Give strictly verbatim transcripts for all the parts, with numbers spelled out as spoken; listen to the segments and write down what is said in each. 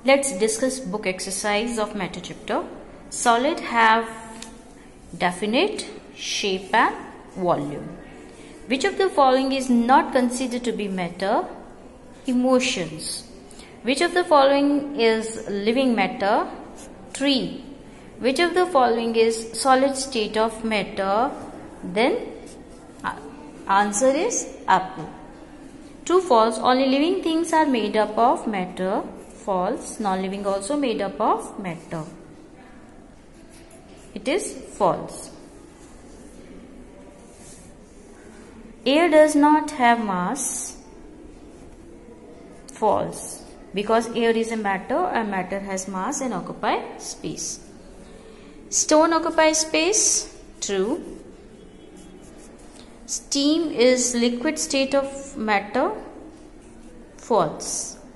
Let's discuss book exercise of matter chapter. Solid have definite shape and volume. Which of the following is not considered to be matter? Emotions. Which of the following is living matter? Tree. Which of the following is solid state of matter? Then answer is apple. True, false. Only living things are made up of matter. False. Non-living also made up of matter. It is false. Air does not have mass. False. Because air is a matter and matter has mass and occupies space. Stone occupies space. True. Steam is liquid state of matter. False.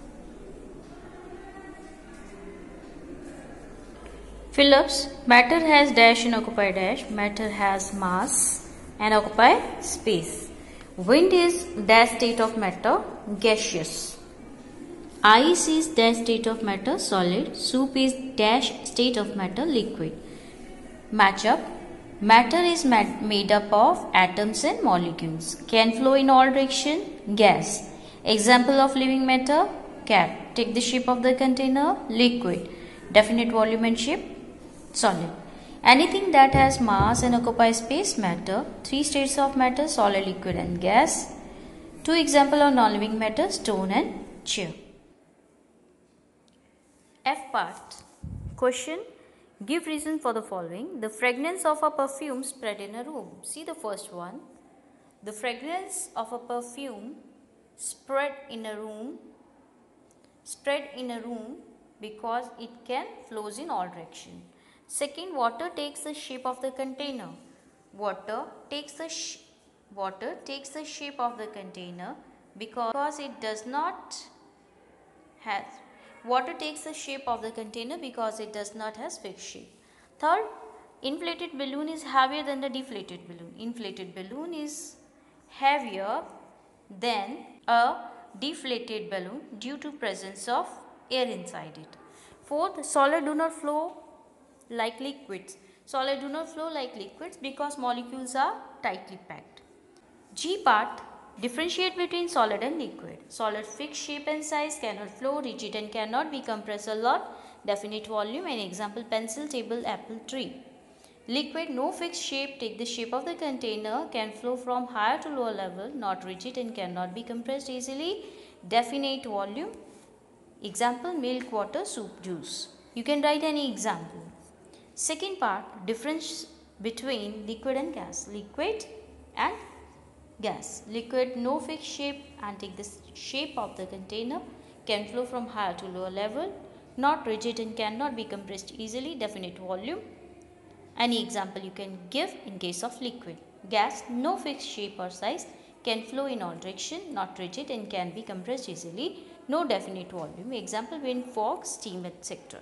Phillips, matter has dash and occupy dash. Matter has mass and occupy space. Wind is dash state of matter. Gaseous. Ice is dash state of matter. Solid. Soup is dash state of matter. Liquid. Matchup. Matter is made up of atoms and molecules. Can flow in all direction. Gas. Example of living matter. Cat. Take the shape of the container. Liquid. Definite volume and shape. Solid. Anything that has mass and occupies space. Matter. Three states of matter. Solid, liquid and gas. Two example of non-living matter. Stone and chair. F part. Question. Give reason for the following. The fragrance of a perfume spread in a room. See the first one. The fragrance of a perfume spread in a room. Spread in a room because it can flows in all direction. Second, water takes the shape of the container. Water takes the sh water takes the shape of the container because it does not have Water takes the shape of the container because it does not have fixed shape. Third, inflated balloon is heavier than the deflated balloon. Inflated balloon is heavier than a deflated balloon due to presence of air inside it. Fourth, solid do not flow like liquids. Solid do not flow like liquids because molecules are tightly packed. G part. Differentiate between solid and liquid. Solid fixed shape and size, cannot flow, rigid and cannot be compressed a lot. Definite volume and example pencil, table, apple, tree. Liquid, no fixed shape, take the shape of the container, can flow from higher to lower level, not rigid and cannot be compressed easily. Definite volume. Example, milk, water, soup, juice. You can write any example. Second part, difference between liquid and gas. Liquid and gas. Liquid, no fixed shape and take the shape of the container, can flow from higher to lower level, not rigid and cannot be compressed easily. Definite volume. Any example you can give in case of liquid. Gas, no fixed shape or size, can flow in all direction, not rigid and can be compressed easily. No definite volume. Example, wind, fog, steam, et cetera.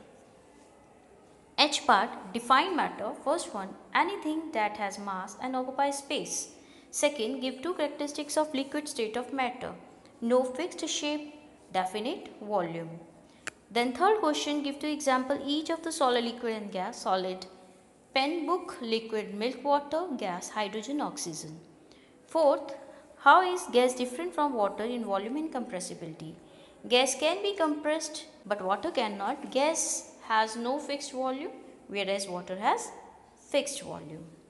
H part, define matter. First one, anything that has mass and occupies space. Second, give two characteristics of liquid state of matter. No fixed shape, definite volume. Then third question, give two example each of the solid, liquid and gas. Solid, pen, book, liquid, milk, water, gas, hydrogen, oxygen. Fourth, how is gas different from water in volume and compressibility? Gas can be compressed but water cannot. Gas has no fixed volume whereas water has fixed volume.